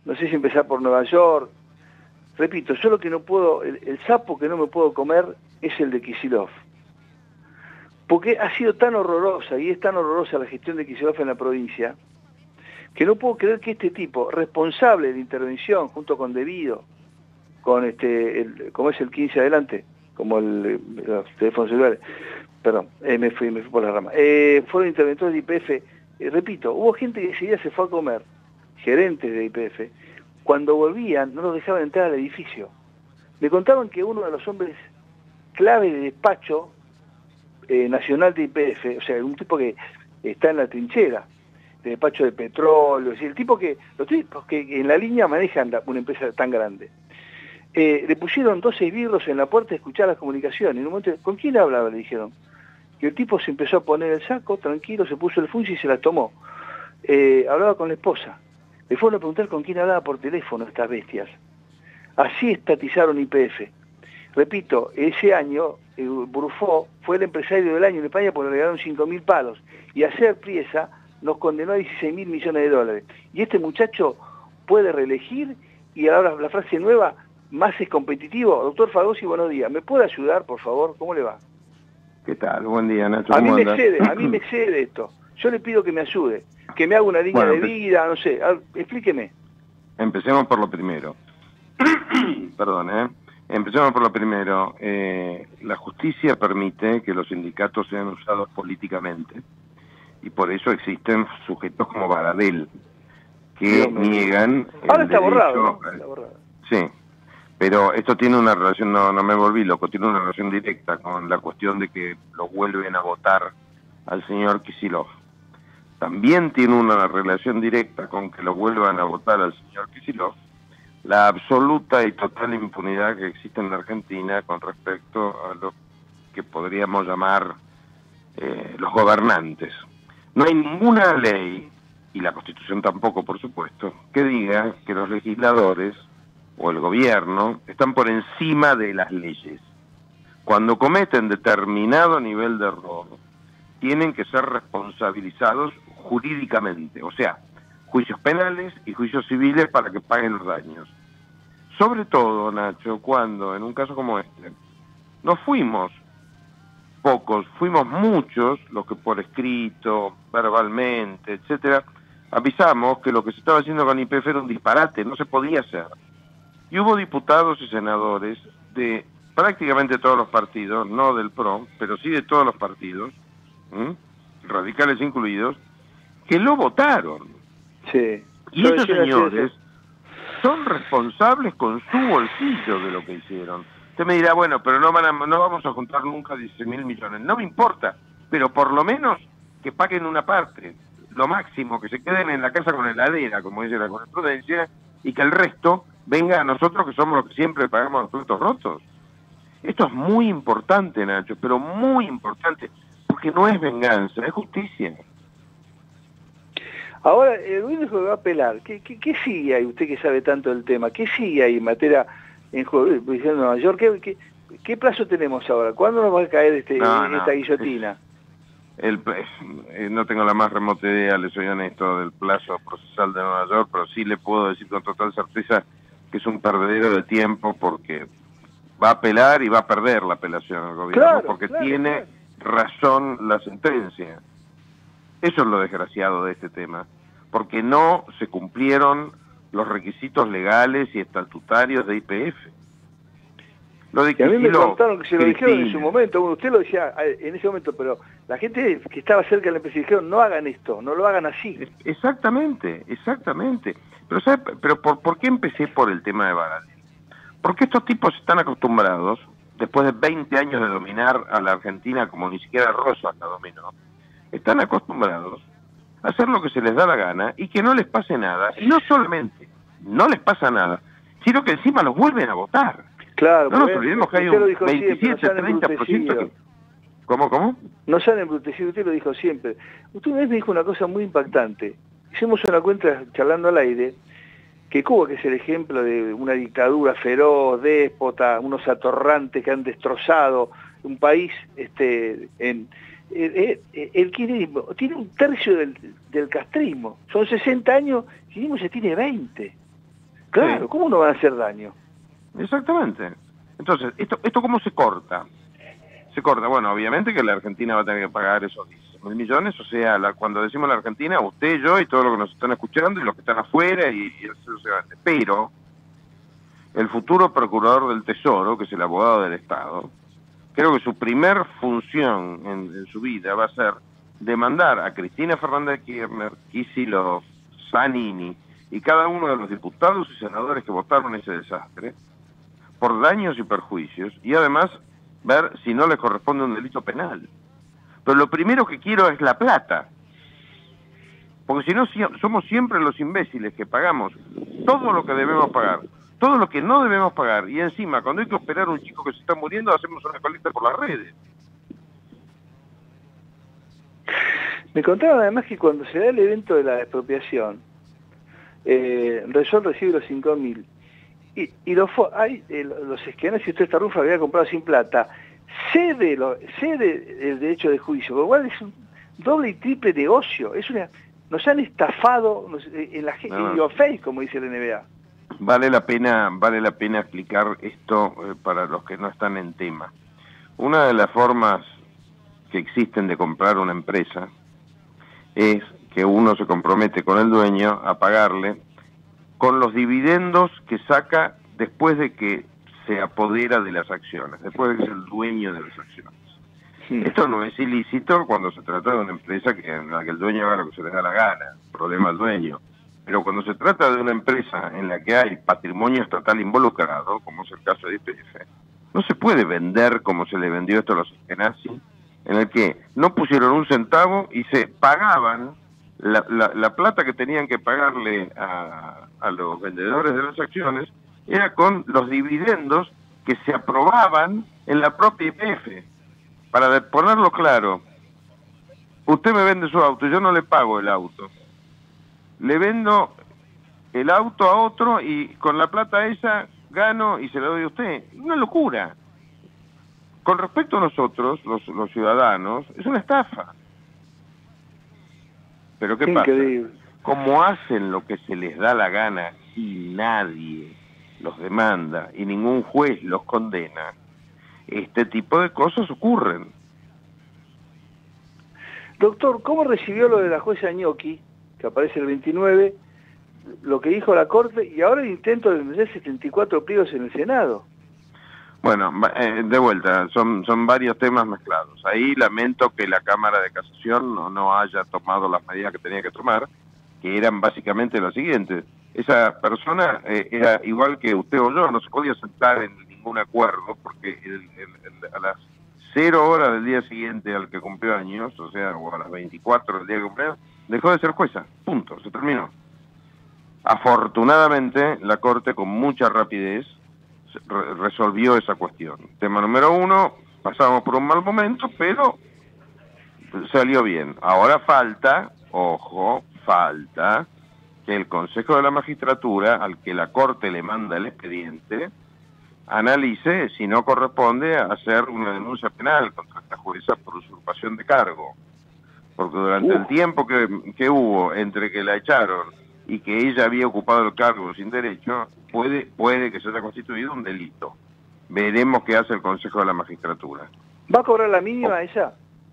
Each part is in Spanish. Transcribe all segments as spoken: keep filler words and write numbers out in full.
no sé si empezar por Nueva York. Repito, yo lo que no puedo, el, el sapo que no me puedo comer es el de Kicillof. Porque ha sido tan horrorosa y es tan horrorosa la gestión de Kicillof en la provincia, que no puedo creer que este tipo, responsable de la intervención, junto con Devido, con este, el, como es el quince adelante, como el, los teléfonos celulares, perdón, eh, me, fui, me fui por la rama, eh, fueron interventores de I P F, eh, repito, hubo gente que ese día se fue a comer, gerentes de I P F, cuando volvían no los dejaban entrar al edificio. Me contaban que uno de los hombres clave de despacho eh, nacional de I P F, o sea, un tipo que está en la trinchera, de despacho de petróleo, es decir, el tipo que, los tipos que en la línea manejan la, una empresa tan grande. Eh, le pusieron doce esbirros en la puerta a escuchar las comunicaciones. En un momento, ¿con quién hablaba? Le dijeron. Y el tipo se empezó a poner el saco, tranquilo, se puso el fungi y se la tomó. Eh, hablaba con la esposa. Le fueron a preguntar con quién hablaba por teléfono estas bestias. Así estatizaron I P F. Repito, ese año, eh, Brufó fue el empresario del año en España porque le regalaron cinco mil palos. Y Acer Priesa nos condenó a dieciséis mil millones de dólares. Y este muchacho puede reelegir, y ahora la frase nueva, más es competitivo. Doctor Fagosi, buenos días. ¿Me puede ayudar, por favor? ¿Cómo le va? ¿Qué tal? Buen día, Nacho. A mí me andas? excede, a mí me excede esto. Yo le pido que me ayude, que me haga una línea bueno, de vida, no sé, a, explíqueme. Empecemos por lo primero. Perdón, ¿eh? Empecemos por lo primero. Eh, la justicia permite que los sindicatos sean usados políticamente, y por eso existen sujetos como Baradel, que niegan... Ahora el está derecho, borrado, ¿no? Está borrado. Sí, pero esto tiene una relación, no, no me volví loco, tiene una relación directa con la cuestión de que lo vuelven a votar al señor Kicillof. También tiene una relación directa con que lo vuelvan a votar al señor Kicillof la absoluta y total impunidad que existe en la Argentina con respecto a lo que podríamos llamar eh, los gobernantes. No hay ninguna ley, y la Constitución tampoco, por supuesto, que diga que los legisladores o el gobierno están por encima de las leyes. Cuando cometen determinado nivel de error, tienen que ser responsabilizados jurídicamente, o sea, juicios penales y juicios civiles para que paguen los daños. Sobre todo, Nacho, cuando en un caso como este, no fuimos pocos, fuimos muchos los que por escrito, verbalmente, etcétera, avisamos que lo que se estaba haciendo con I P F era un disparate, no se podía hacer. Y hubo diputados y senadores de prácticamente todos los partidos, no del P R O, pero sí de todos los partidos, ¿m? radicales incluidos, que lo votaron. Sí. Y Yo esos decía, señores sí, son responsables con su bolsillo de lo que hicieron. Usted me dirá, bueno, pero no, van a, no vamos a juntar nunca dieciséis mil millones. No me importa, pero por lo menos que paguen una parte, lo máximo, que se queden en la casa con heladera, como dice la jurisprudencia, y que el resto venga a nosotros, que somos los que siempre pagamos los platos rotos. Esto es muy importante, Nacho, pero muy importante, porque no es venganza, es justicia. Ahora, el gobierno dijo que va a apelar. ¿Qué, qué, ¿Qué sigue ahí, usted que sabe tanto del tema? ¿Qué sigue ahí en materia en jurisdicción de Nueva York? ¿Qué, qué, ¿Qué plazo tenemos ahora? ¿Cuándo nos va a caer este, no, no, esta guillotina? El, eh, no tengo la más remota idea, le soy honesto, del plazo procesal de Nueva York, pero sí le puedo decir con total certeza que es un perdedero de tiempo, porque va a apelar y va a perder la apelación al gobierno, Claro, porque claro, tiene claro. razón la sentencia. Eso es lo desgraciado de este tema, porque no se cumplieron los requisitos legales y estatutarios de I P F. Lo de que a mí me Kicillof, contaron que se lo Cristina, dijeron en su momento, bueno, usted lo decía en ese momento, pero la gente que estaba cerca de la empresa dijeron, no hagan esto, no lo hagan así. Exactamente, exactamente. Pero ¿sabe? Pero por, ¿por qué empecé por el tema de Baradel? Porque estos tipos están acostumbrados, después de veinte años de dominar a la Argentina como ni siquiera Rosas la dominó, están acostumbrados a hacer lo que se les da la gana y que no les pase nada. Y no solamente no les pasa nada, sino que encima los vuelven a votar. Claro, no nos olvidemos que hay un veintisiete, treinta por ciento que... ¿Cómo, cómo? No se han embrutecido, usted lo dijo siempre. Usted una vez me dijo una cosa muy impactante. Hicimos una cuenta charlando al aire, que Cuba, que es el ejemplo de una dictadura feroz, déspota, unos atorrantes que han destrozado un país, este, en el, el, el kirchnerismo tiene un tercio del, del castrismo. Son sesenta años, el kirchnerismo se tiene veinte. Claro, Sí. ¿cómo no van a hacer daño? Exactamente. Entonces, ¿esto, esto cómo se corta? Se corta, bueno, obviamente que la Argentina va a tener que pagar esos dieciséis mil millones, o sea, la, cuando decimos la Argentina, usted, yo y todos los que nos están escuchando y los que están afuera y, y así sucesivamente. Pero el futuro procurador del Tesoro, que es el abogado del Estado, creo que su primer función en, en su vida va a ser demandar a Cristina Fernández de Kirchner, Kicillof, Zanini y cada uno de los diputados y senadores que votaron ese desastre por daños y perjuicios, y además ver si no les corresponde un delito penal. Pero lo primero que quiero es la plata, porque si no si, somos siempre los imbéciles que pagamos todo lo que debemos pagar, todo lo que no debemos pagar, y encima cuando hay que operar a un chico que se está muriendo hacemos una colecta por las redes. Me contaron además que cuando se da el evento de la expropiación, eh, Resol recibe los cinco mil. Y, y los, hay, eh, los esquemas, si usted esta rufa había comprado sin plata, cede, lo, cede el derecho de juicio, con lo cual es un doble y triple negocio. Es una, nos han estafado nos, en la no, en your face, como dice la N B A. Vale la pena, vale la pena explicar esto eh, para los que no están en tema. Una de las formas que existen de comprar una empresa es que uno se compromete con el dueño a pagarle con los dividendos que saca después de que se apodera de las acciones, después de que es el dueño de las acciones. Sí. Esto no es ilícito cuando se trata de una empresa que, en la que el dueño haga lo que se le da la gana, problema del dueño. Pero cuando se trata de una empresa en la que hay patrimonio estatal involucrado, como es el caso de Y P F, no se puede vender como se le vendió esto a los Eskenazi, en el que no pusieron un centavo y se pagaban La, la, la plata que tenían que pagarle a, a los vendedores de las acciones era con los dividendos que se aprobaban en la propia Y P F. Para ponerlo claro, usted me vende su auto, yo no le pago el auto. Le vendo el auto a otro y con la plata esa gano y se la doy a usted. Una locura. Con respecto a nosotros, los, los ciudadanos, es una estafa. Pero ¿qué Increíble. pasa? Como hacen lo que se les da la gana y nadie los demanda y ningún juez los condena, este tipo de cosas ocurren. Doctor, ¿cómo recibió lo de la jueza Gnocchi, que aparece el veintinueve, lo que dijo la Corte y ahora el intento de vender setenta y cuatro pliegos en el Senado? Bueno, eh, de vuelta, son, son varios temas mezclados. Ahí lamento que la Cámara de Casación no, no haya tomado las medidas que tenía que tomar, que eran básicamente las siguientes. Esa persona eh, era igual que usted o yo, no se podía sentar en ningún acuerdo, porque el, el, el, a las cero horas del día siguiente al que cumplió años, o sea, o a las veinticuatro del día que cumplió, dejó de ser jueza. Punto, se terminó. Afortunadamente, la Corte, con mucha rapidez, resolvió esa cuestión. Tema número uno, pasamos por un mal momento, pero salió bien. Ahora falta, ojo, falta que el Consejo de la Magistratura, al que la Corte le manda el expediente, analice si no corresponde hacer una denuncia penal contra esta jueza por usurpación de cargo. Porque durante uh. el tiempo que, que hubo entre que la echaron y que ella había ocupado el cargo sin derecho, puede puede que se haya constituido un delito. Veremos qué hace el Consejo de la Magistratura. ¿Va a cobrar la mínima oh. ella?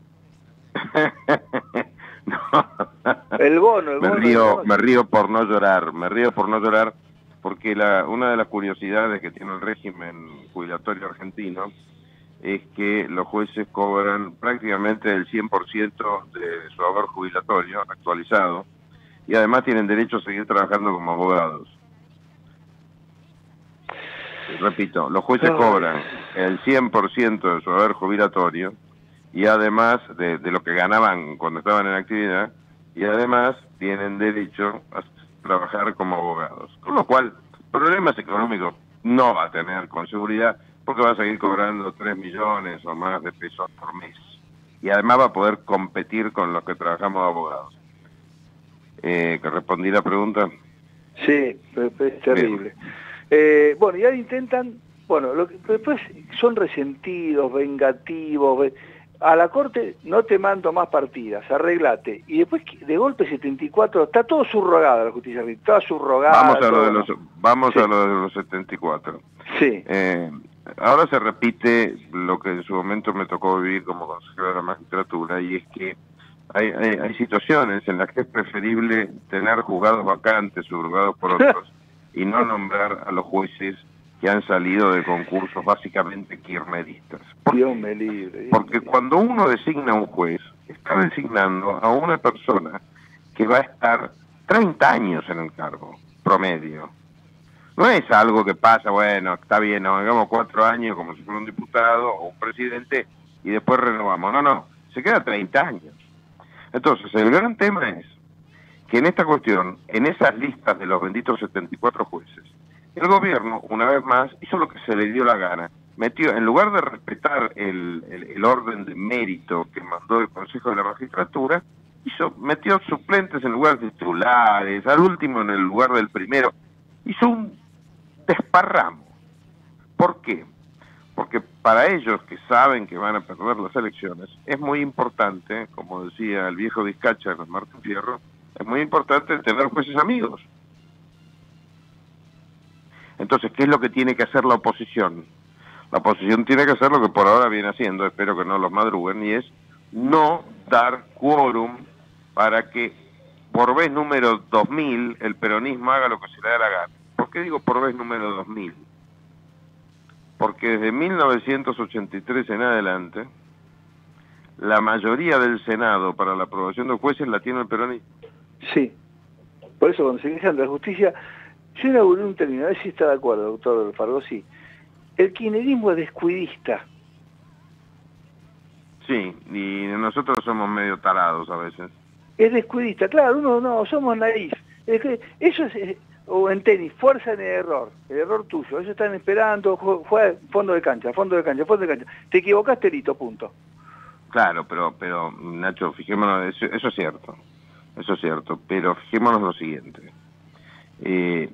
No. El bono, el me bono. Río, el bono. Me río por no llorar, me río por no llorar, porque la, una de las curiosidades que tiene el régimen jubilatorio argentino es que los jueces cobran prácticamente el cien por ciento de su haber jubilatorio actualizado, y además tienen derecho a seguir trabajando como abogados. Repito, los jueces cobran el cien por ciento de su haber jubilatorio, y además de, de lo que ganaban cuando estaban en actividad, y además tienen derecho a trabajar como abogados. Con lo cual, problemas económicos no va a tener con seguridad, porque va a seguir cobrando tres millones o más de pesos por mes. Y además va a poder competir con los que trabajamos abogados. Eh, ¿Que respondí la pregunta? Sí, es terrible. Eh, bueno, ya intentan, bueno, lo que, después son resentidos, vengativos. a la Corte no te mando más partidas, arreglate. Y después de golpe setenta y cuatro, está todo subrogado la justicia, toda subrogada. Vamos a lo de todo, los, ¿no? vamos Sí. a lo de los setenta y cuatro. Sí. Eh, ahora se repite lo que en su momento me tocó vivir como consejero de la magistratura, y es que hay, hay, hay situaciones en las que es preferible tener juzgados vacantes, subrogados por otros, y no nombrar a los jueces que han salido de concursos básicamente kirchneristas. ¿Por Dios qué? me libre. Dios Porque me libre. cuando uno designa a un juez, está designando a una persona que va a estar treinta años en el cargo, promedio. No es algo que pasa, bueno, está bien, nos hagamos cuatro años como si fuera un diputado o un presidente y después renovamos. No, no, se queda treinta años. Entonces, el gran tema es que en esta cuestión, en esas listas de los benditos setenta y cuatro jueces, el gobierno, una vez más, hizo lo que se le dio la gana. Metió, en lugar de respetar el, el, el orden de mérito que mandó el Consejo de la Magistratura, hizo, metió suplentes en lugar de titulares, al último en el lugar del primero. Hizo un desparramo. ¿Por qué? Porque para ellos que saben que van a perder las elecciones, es muy importante, como decía el viejo Vizcacha en Martín Fierro, es muy importante tener jueces amigos. Entonces, ¿qué es lo que tiene que hacer la oposición? La oposición tiene que hacer lo que por ahora viene haciendo, espero que no los madruguen, y es no dar quórum para que por vez número dos mil el peronismo haga lo que se le da la gana. ¿Por qué digo por vez número dos mil? Porque desde mil novecientos ochenta y tres en adelante, la mayoría del Senado para la aprobación de jueces la tiene el peronismo. Sí. Por eso cuando se quejan de la justicia, yo inauguré un término, a ver si está de acuerdo, doctor Fargosi. El kirchnerismo es descuidista. Sí, y nosotros somos medio tarados a veces. Es descuidista, claro, uno no, somos naif. Es que eso es, es, o en tenis, fuerza en el error, el error tuyo. Ellos están esperando, juega fondo de cancha, fondo de cancha, fondo de cancha. Te equivocaste, listo, punto. Claro, pero, pero Nacho, fijémonos, eso, eso es cierto, eso es cierto, pero fijémonos lo siguiente. Eh,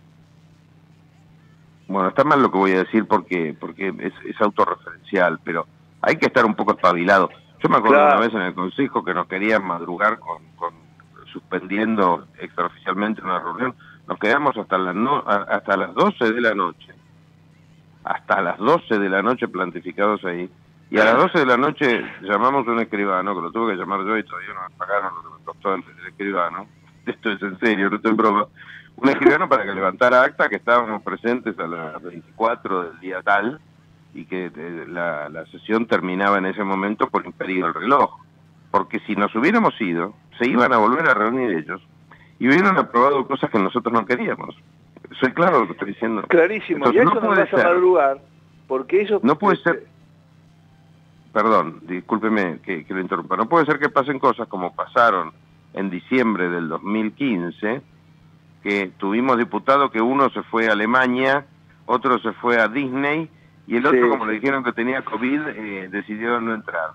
bueno, está mal lo que voy a decir porque porque es, es autorreferencial, pero hay que estar un poco espabilado. Yo me acuerdo claro. una vez en el Consejo que nos querían madrugar con, con suspendiendo extraoficialmente una reunión, nos quedamos hasta las no, hasta las doce de la noche, hasta las doce de la noche plantificados ahí, y a las doce de la noche llamamos a un escribano, que lo tuve que llamar yo y todavía no me pagaron lo que me costó el, el escribano, esto es en serio, no estoy en broma, un escribano para que levantara acta que estábamos presentes a las veinticuatro del día tal, y que eh, la, la sesión terminaba en ese momento por impedir el reloj, porque si nos hubiéramos ido, se iban a volver a reunir ellos, y hubieran aprobado cosas que nosotros no queríamos. Soy claro lo que estoy diciendo. Clarísimo. Entonces, y eso no no puede vas a ser, madrugar, porque eso... no puede ser, perdón, discúlpeme que, que lo interrumpa, no puede ser que pasen cosas como pasaron en diciembre del dos mil quince, que tuvimos diputados que uno se fue a Alemania, otro se fue a Disney, y el otro, sí, como sí. le dijeron que tenía COVID, eh, decidió no entrar.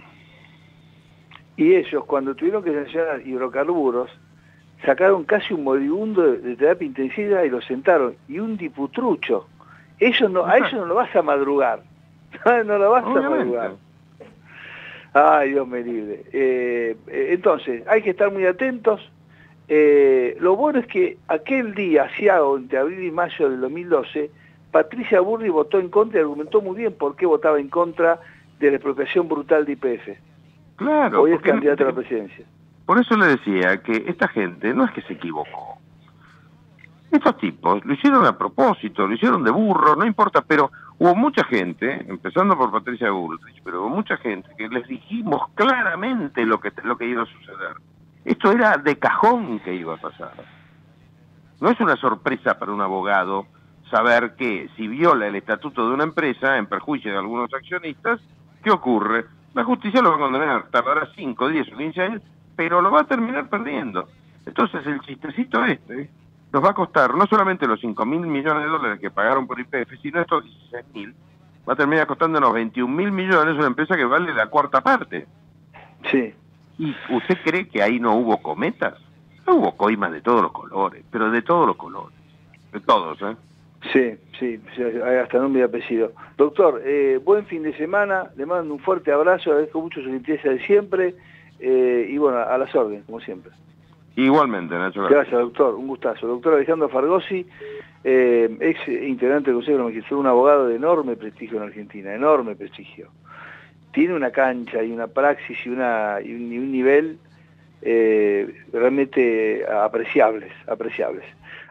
Y ellos, cuando tuvieron que sancionar hidrocarburos, sacaron casi un moribundo de, de terapia intensiva y lo sentaron. Y un diputrucho. Ellos no, a ellos no lo vas a madrugar. No lo vas Obviamente. a madrugar. Ay, Dios me libre. Eh, eh, entonces, hay que estar muy atentos. Eh, lo bueno es que aquel día, asiago, entre abril y mayo del dos mil doce, Patricia Burri votó en contra y argumentó muy bien por qué votaba en contra de la expropiación brutal de Y P F. Claro. Hoy es candidata a la presidencia. Por eso le decía que esta gente no es que se equivocó. Estos tipos lo hicieron a propósito, lo hicieron de burro, no importa, pero hubo mucha gente, empezando por Patricia Bullrich, pero hubo mucha gente que les dijimos claramente lo que, lo que iba a suceder. Esto era de cajón que iba a pasar. No es una sorpresa para un abogado saber que si viola el estatuto de una empresa en perjuicio de algunos accionistas, ¿qué ocurre? La justicia lo va a condenar, tardará cinco, diez o quince años, pero lo va a terminar perdiendo. Entonces el chistecito este nos va a costar no solamente los cinco mil millones de dólares que pagaron por Y P F, sino estos dieciséis mil, va a terminar costándonos veintiún mil millones, una empresa que vale la cuarta parte. Sí. ¿Y usted cree que ahí no hubo cometas? No hubo coimas de todos los colores, pero de todos los colores. De todos, ¿eh? Sí, sí, sí, hasta nombre y apellido. Doctor, eh, buen fin de semana, le mando un fuerte abrazo, agradezco mucho su limpieza de siempre, eh, y bueno, a las órdenes, como siempre. Igualmente, Nacho. Gracias, doctor, un gustazo. Doctor Alejandro Fargosi, eh, ex integrante del Consejo de la Magistratura, un abogado de enorme prestigio en Argentina, enorme prestigio. Tiene una cancha y una praxis y, una, y, un, y un nivel eh, realmente apreciables, apreciables.